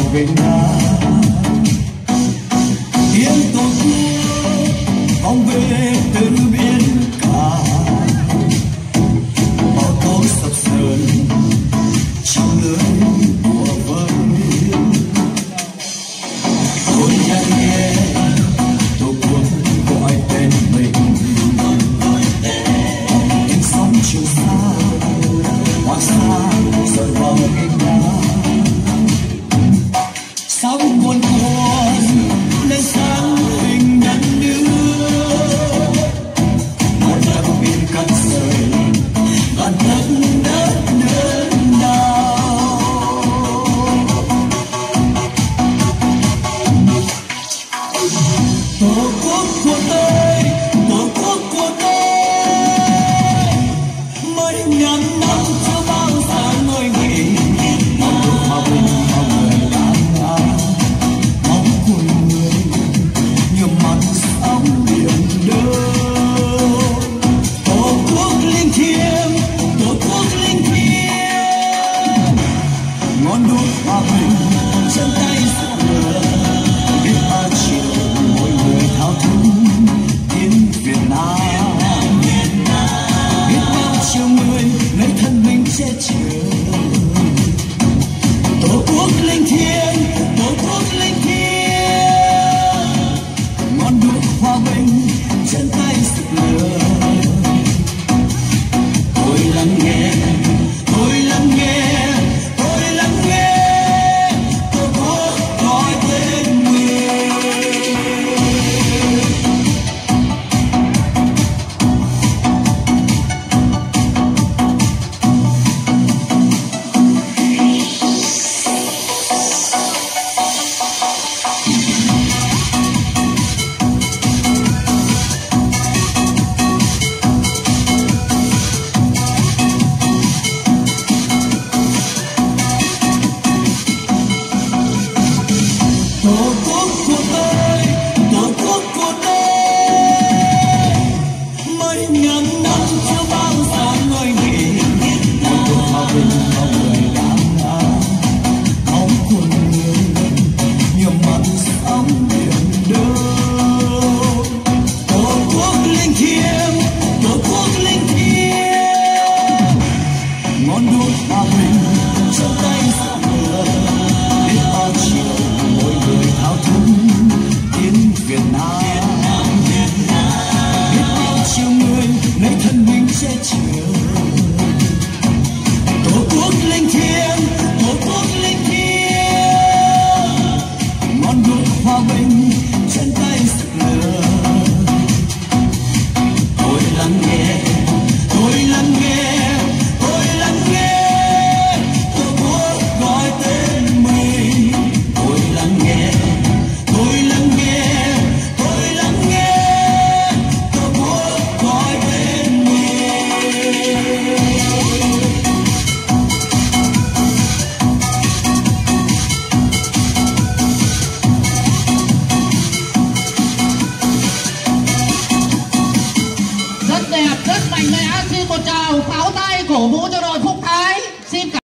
về Nam. Tiếng tổ quốc vọng về từ biển cả, bao tố sập sờn trong lưới của vơi. Tôi đang nghe tổ quốc gọi tên mình, tiếng sóng chiều xa hoa xa rơi vào êm đá. Sao buồn buồn lên sáng hình đất nước, một tấm biển cắt rời và đất đất đơn đau. Tổ quốc của tôi, tổ quốc của tôi, mấy ngàn năm chưa bao giờ ngơi nghỉ. Mong được hòa bình, mong người an an, mong của người nhuộm mặn sóng biển đông. Tổ quốc linh thiêng, tổ quốc linh thiêng, ngọn đuốc hòa bình chân tay giữa lửa. Biết bao chiều mỗi người thao thức tiếng Việt Nam, biết bao chiều người lấy thân mình che chở. Tổ quốc linh thiêng,